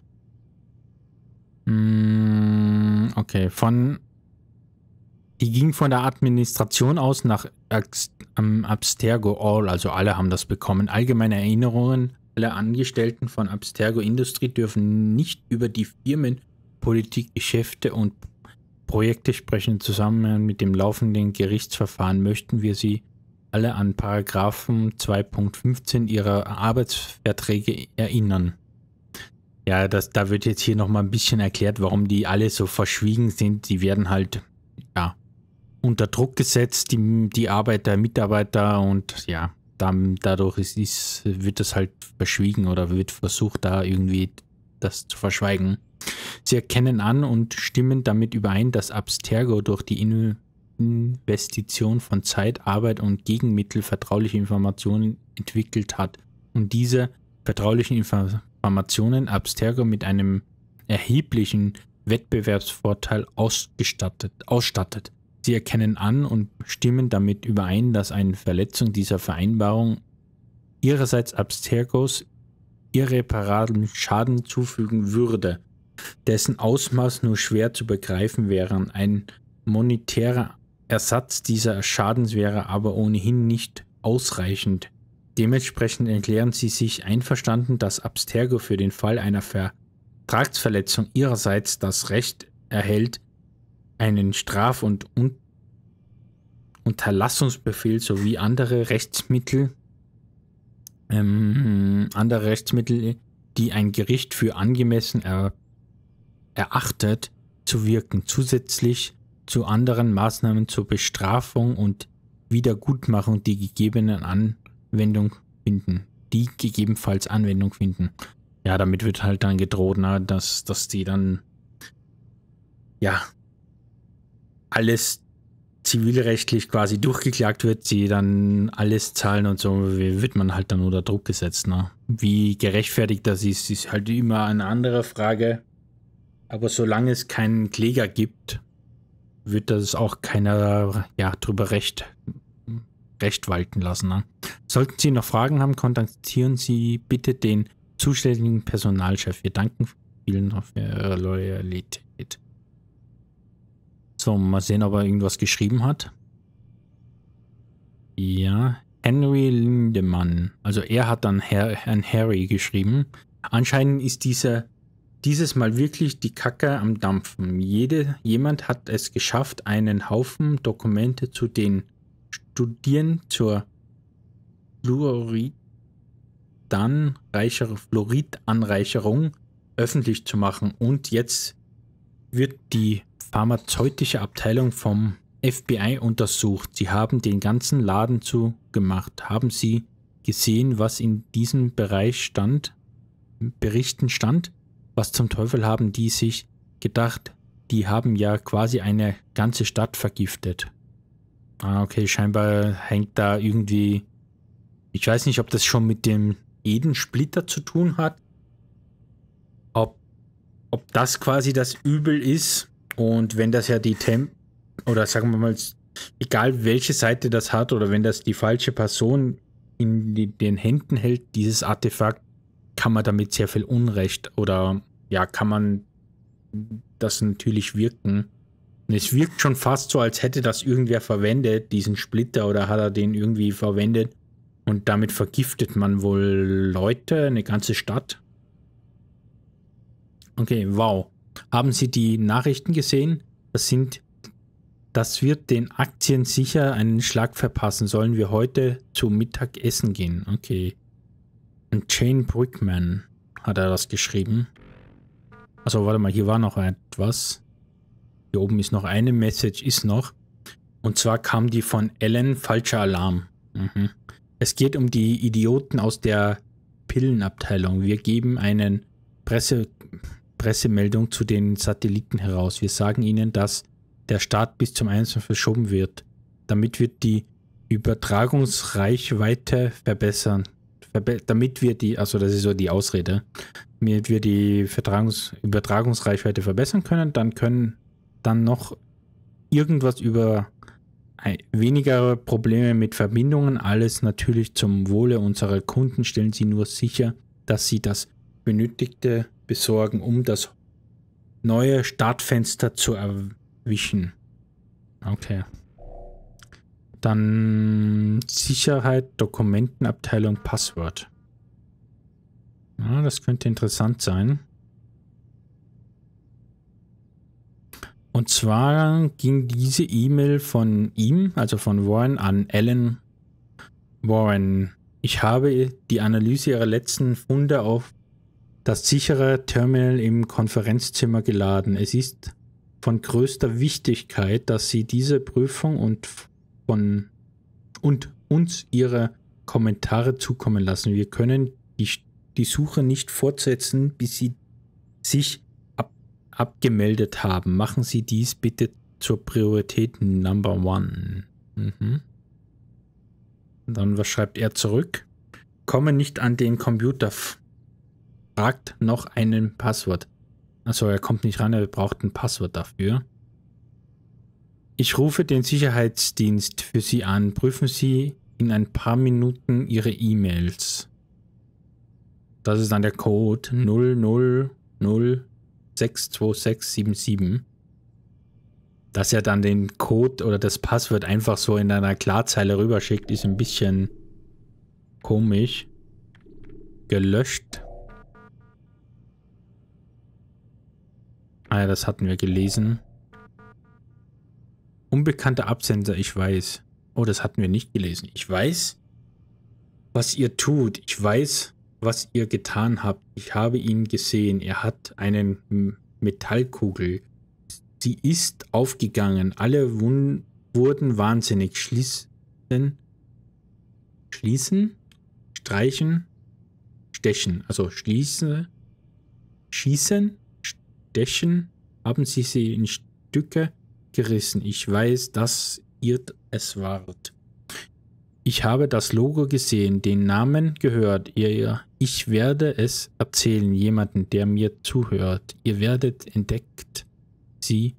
Mm, okay, von... Die ging von der Administration aus nach ähm, Abstergo All, also alle haben das bekommen. Allgemeine Erinnerungen, alle Angestellten von Abstergo Industrie dürfen nicht über die Firmenpolitik, Geschäfte und Projekte sprechen. Zusammen mit dem laufenden Gerichtsverfahren möchten wir Sie alle an Paragraphen zwei Punkt fünfzehn ihrer Arbeitsverträge erinnern. Ja, das, da wird jetzt hier nochmal ein bisschen erklärt, warum die alle so verschwiegen sind. Die werden halt, ja, unter Druck gesetzt, die, die Arbeit der Mitarbeiter, und ja, dann, dadurch ist, ist, wird das halt verschwiegen oder wird versucht, da irgendwie das zu verschweigen. Sie erkennen an und stimmen damit überein, dass Abstergo durch die In Investition von Zeit, Arbeit und Gegenmittel vertrauliche Informationen entwickelt hat und diese vertraulichen Informationen Abstergo mit einem erheblichen Wettbewerbsvorteil ausgestattet, ausstattet. Sie erkennen an und stimmen damit überein, dass eine Verletzung dieser Vereinbarung ihrerseits Abstergos irreparablen Schaden zufügen würde, dessen Ausmaß nur schwer zu begreifen wäre. Ein monetärer Ersatz dieser Schadens wäre aber ohnehin nicht ausreichend. Dementsprechend erklären sie sich einverstanden, dass Abstergo für den Fall einer Vertragsverletzung ihrerseits das Recht erhält, einen Straf- und Un- Unterlassungsbefehl sowie andere Rechtsmittel, ähm, andere Rechtsmittel, die ein Gericht für angemessen er- erachtet, zu wirken, zusätzlich zu anderen Maßnahmen zur Bestrafung und Wiedergutmachung, die gegebenen Anwendung finden, die gegebenenfalls Anwendung finden. Ja, damit wird halt dann gedroht, na, dass, dass die dann, ja, alles zivilrechtlich quasi durchgeklagt wird, sie dann alles zahlen und so, wird man halt dann unter Druck gesetzt. Ne? Wie gerechtfertigt das ist, ist halt immer eine andere Frage. Aber solange es keinen Kläger gibt, wird das auch keiner, ja, drüber recht, recht walten lassen. Ne? Sollten Sie noch Fragen haben, kontaktieren Sie bitte den zuständigen Personalchef. Wir danken vielen für Ihre Loyalität. So, mal sehen, ob er irgendwas geschrieben hat. Ja, Henry Lindemann. Also er hat dann Her an Harry geschrieben. Anscheinend ist dieser, dieses Mal wirklich die Kacke am Dampfen. Jede, jemand hat es geschafft, einen Haufen Dokumente zu den Studien zur Fluoridanreicherung öffentlich zu machen. Und jetzt wird die pharmazeutische Abteilung vom F B I untersucht. Sie haben den ganzen Laden zugemacht. Haben Sie gesehen, was in diesem Bereich stand? Berichten stand? Was zum Teufel haben die sich gedacht, die haben ja quasi eine ganze Stadt vergiftet. Ah, okay, scheinbar hängt da irgendwie... Ich weiß nicht, ob das schon mit dem Eden-Splitter zu tun hat. Ob, ob das quasi das Übel ist. Und wenn das ja die Tem... Oder sagen wir mal, egal welche Seite das hat, oder wenn das die falsche Person in die, den Händen hält, dieses Artefakt, kann man damit sehr viel Unrecht oder ja, kann man das natürlich wirken. Und es wirkt schon fast so, als hätte das irgendwer verwendet, diesen Splitter, oder hat er den irgendwie verwendet und damit vergiftet man wohl Leute, eine ganze Stadt. Okay, wow. Haben Sie die Nachrichten gesehen? Das sind, das wird den Aktien sicher einen Schlag verpassen. Sollen wir heute zum Mittagessen gehen? Okay. Und Jane Brickman hat er das geschrieben. Also warte mal, hier war noch etwas. Hier oben ist noch eine Message, ist noch. Und zwar kam die von Ellen, falscher Alarm. Mhm. Es geht um die Idioten aus der Pillenabteilung. Wir geben eine Presse, Pressemeldung zu den Satelliten heraus. Wir sagen ihnen, dass der Start bis zum einundzwanzigsten verschoben wird. Damit wird die Übertragungsreichweite verbessern. Verbe damit wir die, also das ist so die Ausrede, damit wir die Vertragungs Übertragungsreichweite verbessern können, dann können dann noch irgendwas über weniger Probleme mit Verbindungen, alles natürlich zum Wohle unserer Kunden. Stellen Sie nur sicher, dass Sie das Benötigte besorgen, um das neue Startfenster zu erwischen. Okay. Dann Sicherheit, Dokumentenabteilung, Passwort. Ja, das könnte interessant sein. Und zwar ging diese E-Mail von ihm, also von Warren, an Alan Warren. Ich habe die Analyse ihrer letzten Funde auf das sichere Terminal im Konferenzzimmer geladen. Es ist von größter Wichtigkeit, dass Sie diese Prüfung und von und uns Ihre Kommentare zukommen lassen. Wir können die, die Suche nicht fortsetzen, bis Sie sich ab, abgemeldet haben. Machen Sie dies bitte zur Priorität Number One. Mhm. Und dann, was schreibt er zurück? Komme nicht an den Computer. Fragt noch einen Passwort. Achso, er kommt nicht ran, er braucht ein Passwort dafür. Ich rufe den Sicherheitsdienst für Sie an. Prüfen Sie in ein paar Minuten Ihre E-Mails. Das ist dann der Code null null null sechs zwei sechs sieben sieben. Dass er dann den Code oder das Passwort einfach so in einer Klarzeile rüberschickt, ist ein bisschen komisch. Gelöscht. Ah ja, das hatten wir gelesen. Unbekannter Absender, ich weiß. Oh, das hatten wir nicht gelesen. Ich weiß, was ihr tut. Ich weiß, was ihr getan habt. Ich habe ihn gesehen. Er hat eine Metallkugel. Sie ist aufgegangen. Alle wun wurden wahnsinnig. Schließen, schließen, streichen, stechen. Also schließen, schießen, stechen. Haben sie sie in Stücke gerissen. Ich weiß, dass ihr es wart. Ich habe das Logo gesehen, den Namen gehört. Ihr, ich werde es erzählen, jemanden, der mir zuhört. Ihr werdet entdeckt. Sie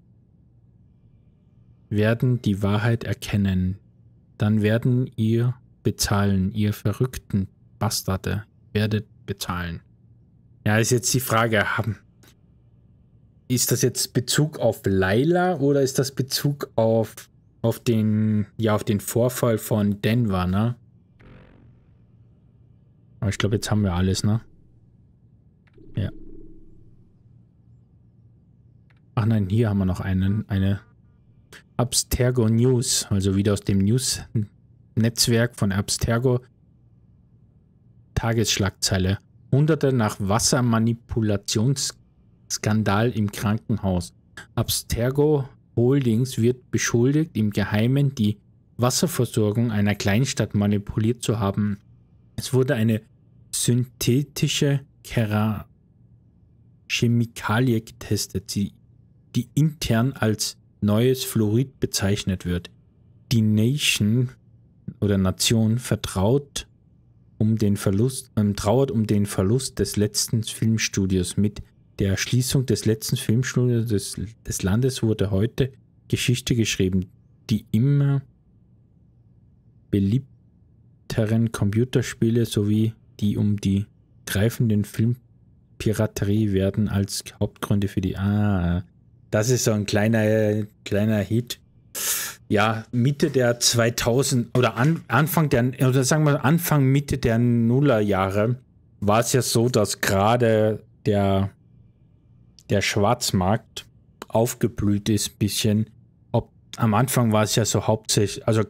werden die Wahrheit erkennen. Dann werden ihr bezahlen. Ihr verrückten Bastarde werdet bezahlen. Ja, ist jetzt die Frage, haben ist das jetzt Bezug auf Layla oder ist das Bezug auf, auf, den, ja, auf den Vorfall von Denver, ne? Aber ich glaube, jetzt haben wir alles, ne? Ja. Ach nein, hier haben wir noch einen, eine Abstergo News, also wieder aus dem News-Netzwerk von Abstergo. Tagesschlagzeile. Hunderte nach Wassermanipulations Skandal im Krankenhaus. Abstergo Holdings wird beschuldigt, im Geheimen die Wasserversorgung einer Kleinstadt manipuliert zu haben. Es wurde eine synthetische Chemikalie getestet. Sie die intern als neues Fluorid bezeichnet wird. Die Nation oder Nation vertraut um den Verlust, äh, trauert um den Verlust des letzten Filmstudios. Mit der Schließung des letzten Filmstudios des, des Landes wurde heute Geschichte geschrieben, die immer beliebteren Computerspiele sowie die um die greifenden Filmpiraterie werden als Hauptgründe für die... Ah, das ist so ein kleiner, kleiner Hit. Ja, Mitte der zweitausend oder an, Anfang der, oder sagen wir Anfang, Mitte der Nullerjahre war es ja so, dass gerade der, der Schwarzmarkt aufgeblüht ist ein bisschen. Ob, am Anfang war es ja so hauptsächlich, also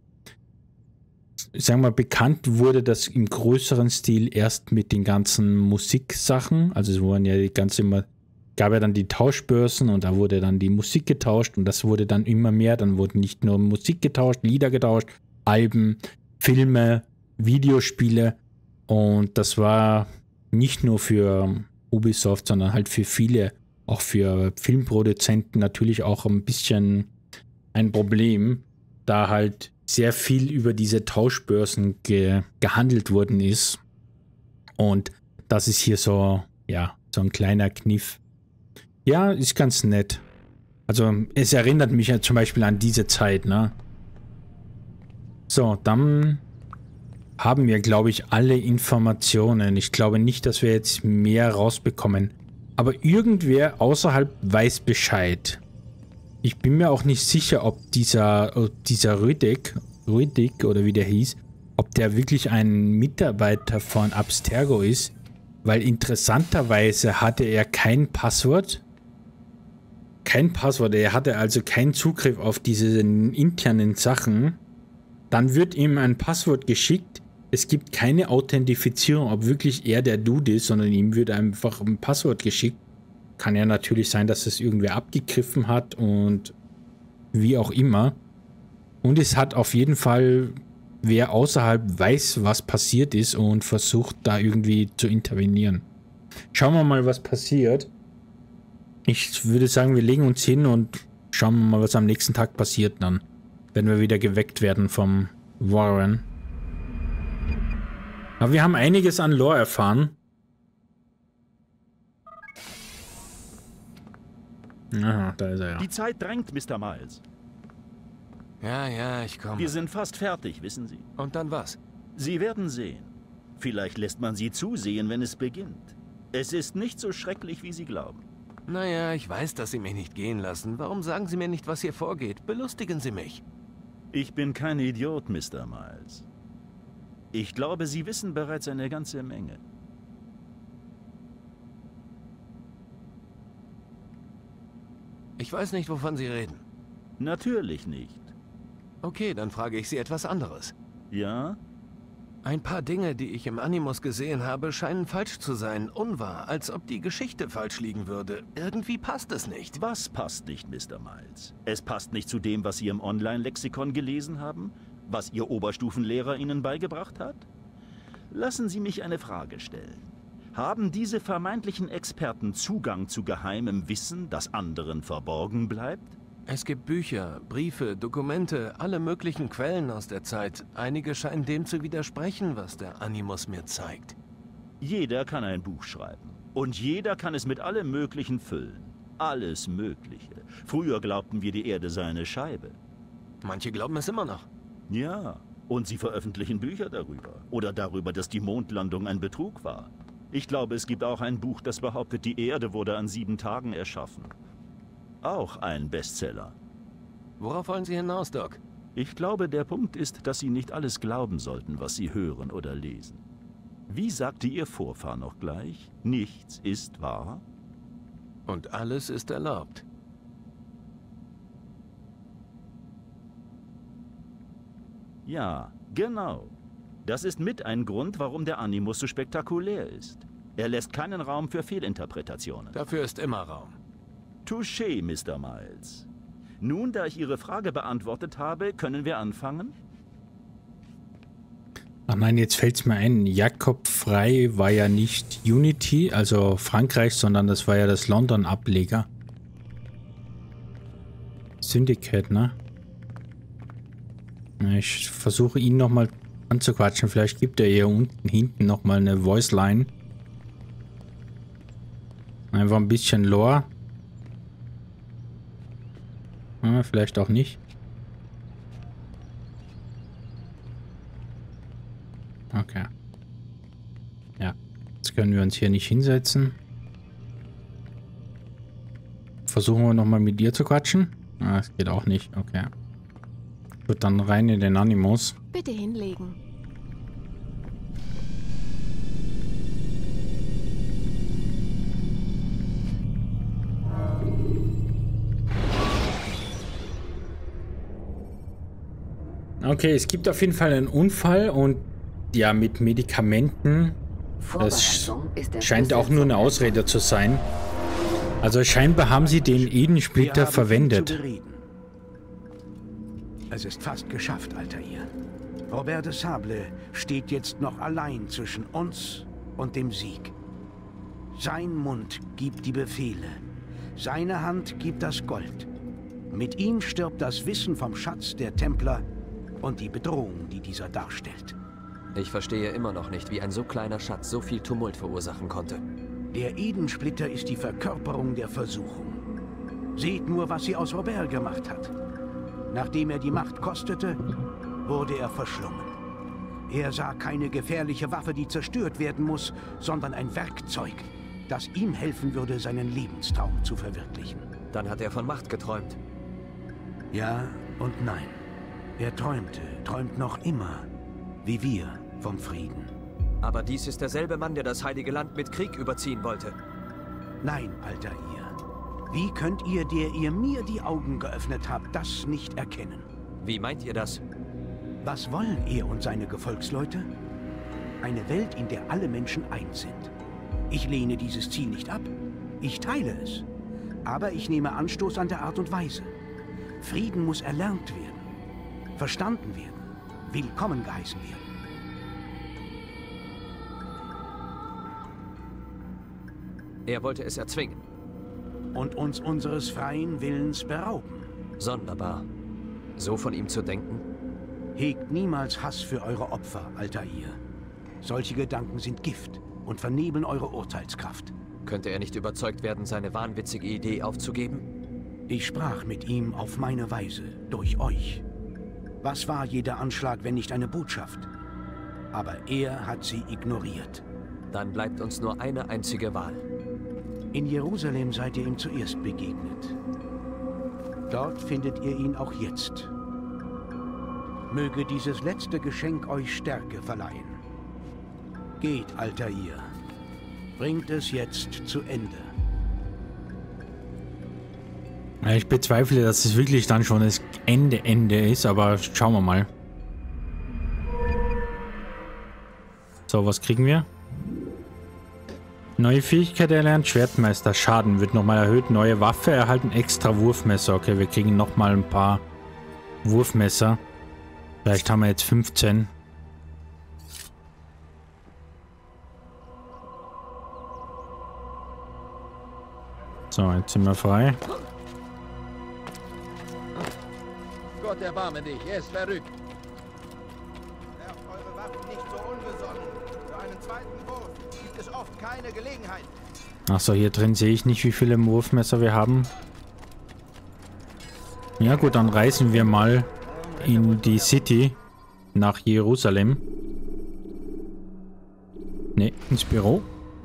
sagen wir bekannt wurde das im größeren Stil erst mit den ganzen Musiksachen, also es wurden ja die ganze immer gab ja dann die Tauschbörsen und da wurde dann die Musik getauscht und das wurde dann immer mehr. Dann wurden nicht nur Musik getauscht, Lieder getauscht, Alben, Filme, Videospiele und das war nicht nur für Ubisoft, sondern halt für viele, auch für Filmproduzenten natürlich auch ein bisschen ein Problem, da halt sehr viel über diese Tauschbörsen ge- gehandelt worden ist und das ist hier so, ja, so ein kleiner Kniff. Ja, ist ganz nett. Also, es erinnert mich ja zum Beispiel an diese Zeit, ne? So, dann haben wir, glaube ich, alle Informationen. Ich glaube nicht, dass wir jetzt mehr rausbekommen. Aber irgendwer außerhalb weiß Bescheid. Ich bin mir auch nicht sicher, ob dieser, ob dieser Rüdig, Rüdig oder wie der hieß, ob der wirklich ein Mitarbeiter von Abstergo ist. Weil interessanterweise hatte er kein Passwort. Kein Passwort, er hatte also keinen Zugriff auf diese internen Sachen. Dann wird ihm ein Passwort geschickt. Es gibt keine Authentifizierung, ob wirklich er der Dude ist, sondern ihm wird einfach ein Passwort geschickt. Kann ja natürlich sein, dass es irgendwer abgegriffen hat und wie auch immer. Und es hat auf jeden Fall, wer außerhalb weiß, was passiert ist und versucht da irgendwie zu intervenieren. Schauen wir mal, was passiert. Ich würde sagen, wir legen uns hin und schauen wir mal, was am nächsten Tag passiert dann, wenn wir wieder geweckt werden vom Warren. Aber wir haben einiges an Lore erfahren. Aha, da ist er ja. Die Zeit drängt, Mister Miles. Ja, ja, ich komme. Wir sind fast fertig, wissen Sie. Und dann was? Sie werden sehen. Vielleicht lässt man Sie zusehen, wenn es beginnt. Es ist nicht so schrecklich, wie Sie glauben. Naja, ich weiß, dass Sie mich nicht gehen lassen. Warum sagen Sie mir nicht, was hier vorgeht? Belustigen Sie mich. Ich bin kein Idiot, Mister Miles. Ich glaube, Sie wissen bereits eine ganze Menge. Ich weiß nicht, wovon Sie reden. Natürlich nicht. Okay, dann frage ich Sie etwas anderes. Ja? Ein paar Dinge, die ich im Animus gesehen habe, scheinen falsch zu sein, unwahr, als ob die Geschichte falsch liegen würde. Irgendwie passt es nicht. Was passt nicht, Mister Miles? Es passt nicht zu dem, was Sie im Online-Lexikon gelesen haben? Was Ihr Oberstufenlehrer Ihnen beigebracht hat? Lassen Sie mich eine Frage stellen. Haben diese vermeintlichen Experten Zugang zu geheimem Wissen, das anderen verborgen bleibt? Es gibt Bücher, Briefe, Dokumente, alle möglichen Quellen aus der Zeit. Einige scheinen dem zu widersprechen, was der Animus mir zeigt. Jeder kann ein Buch schreiben. Und jeder kann es mit allem Möglichen füllen. Alles Mögliche. Früher glaubten wir, die Erde sei eine Scheibe. Manche glauben es immer noch. Ja, und sie veröffentlichen Bücher darüber. Oder darüber, dass die Mondlandung ein Betrug war. Ich glaube, es gibt auch ein Buch, das behauptet, die Erde wurde an sieben Tagen erschaffen. Auch ein Bestseller. Worauf wollen Sie hinaus, Doc? Ich glaube, der Punkt ist, dass Sie nicht alles glauben sollten, was Sie hören oder lesen. Wie sagte Ihr Vorfahr noch gleich? Nichts ist wahr? Und alles ist erlaubt. Ja, genau. Das ist mit ein Grund, warum der Animus so spektakulär ist. Er lässt keinen Raum für Fehlinterpretationen. Dafür ist immer Raum. Touché, Mister Miles. Nun, da ich Ihre Frage beantwortet habe, können wir anfangen? Ach nein, jetzt fällt es mir ein, Jakob Frey war ja nicht Unity, also Frankreich, sondern das war ja das London-Ableger. Syndicate, ne? Ich versuche ihn nochmal anzuquatschen. Vielleicht gibt er hier unten hinten nochmal eine Voice-Line. Einfach ein bisschen Lore. Ja, vielleicht auch nicht. Okay. Ja, jetzt können wir uns hier nicht hinsetzen. Versuchen wir nochmal mit dir zu quatschen. Ah, das geht auch nicht. Okay. Gut, dann rein in den Animus. Bitte hinlegen. Okay, es gibt auf jeden Fall einen Unfall und ja, mit Medikamenten. Das scheint auch nur eine Ausrede zu sein. Also scheinbar haben sie den Eden-Splitter verwendet. Es ist fast geschafft, Altair. Robert de Sable steht jetzt noch allein zwischen uns und dem Sieg. Sein Mund gibt die Befehle. Seine Hand gibt das Gold. Mit ihm stirbt das Wissen vom Schatz der Templer und die Bedrohung, die dieser darstellt. Ich verstehe immer noch nicht, wie ein so kleiner Schatz so viel Tumult verursachen konnte. Der Eden-Splitter ist die Verkörperung der Versuchung. Seht nur, was sie aus Robert gemacht hat. Nachdem er die Macht kostete, wurde er verschlungen. Er sah keine gefährliche Waffe, die zerstört werden muss, sondern ein Werkzeug, das ihm helfen würde, seinen Lebenstraum zu verwirklichen. Dann hat er von Macht geträumt. Ja und nein. Er träumte, träumt noch immer, wie wir, vom Frieden. Aber dies ist derselbe Mann, der das Heilige Land mit Krieg überziehen wollte. Nein, Altair. Wie könnt ihr, der ihr mir die Augen geöffnet habt, das nicht erkennen? Wie meint ihr das? Was wollen er und seine Gefolgsleute? Eine Welt, in der alle Menschen eins sind. Ich lehne dieses Ziel nicht ab. Ich teile es. Aber ich nehme Anstoß an der Art und Weise. Frieden muss erlernt werden, verstanden werden, willkommen geheißen werden. Er wollte es erzwingen. Und uns unseres freien Willens berauben. Sonderbar. So von ihm zu denken? Hegt niemals Hass für eure Opfer, Altair. Solche Gedanken sind Gift und vernebeln eure Urteilskraft. Könnte er nicht überzeugt werden, seine wahnwitzige Idee aufzugeben? Ich sprach mit ihm auf meine Weise, durch euch. Was war jeder Anschlag, wenn nicht eine Botschaft? Aber er hat sie ignoriert. Dann bleibt uns nur eine einzige Wahl. In Jerusalem seid ihr ihm zuerst begegnet. Dort findet ihr ihn auch jetzt. Möge dieses letzte Geschenk euch Stärke verleihen. Geht, Altair. Bringt es jetzt zu Ende. Ich bezweifle, dass es wirklich dann schon das Ende Ende ist, aber schauen wir mal. So, was kriegen wir? Neue Fähigkeit erlernt, Schwertmeister. Schaden wird nochmal erhöht. Neue Waffe erhalten, extra Wurfmesser. Okay, wir kriegen nochmal ein paar Wurfmesser. Vielleicht haben wir jetzt fünfzehn. So, jetzt sind wir frei. Gott erbarme dich, er ist verrückt. Werft eure Waffen nicht so unbesonnen. Für einen zweiten Wurf gibt es oft keine Gelegenheit. Achso, hier drin sehe ich nicht, wie viele Wurfmesser wir haben. Ja gut, dann reisen wir mal in die City nach Jerusalem. Ne, ins Büro.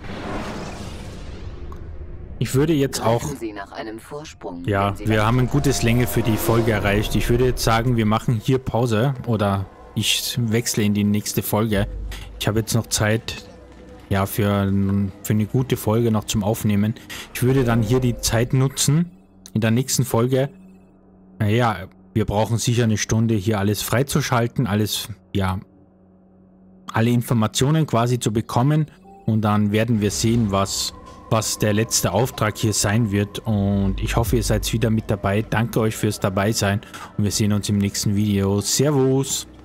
Ich würde jetzt auch... Sie nach einem Vorsprung, ja, wir haben ein gutes Länge für die Folge erreicht. Ich würde jetzt sagen, wir machen hier Pause oder ich wechsle in die nächste Folge. Ich habe jetzt noch Zeit, ja, für, für eine gute Folge noch zum Aufnehmen. Ich würde dann hier die Zeit nutzen, in der nächsten Folge. Naja, wir brauchen sicher eine Stunde, hier alles freizuschalten, alles, ja, alle Informationen quasi zu bekommen. Und dann werden wir sehen, was... was der letzte Auftrag hier sein wird, und ich hoffe, ihr seid wieder mit dabei. Danke euch fürs Dabeisein und wir sehen uns im nächsten Video. Servus!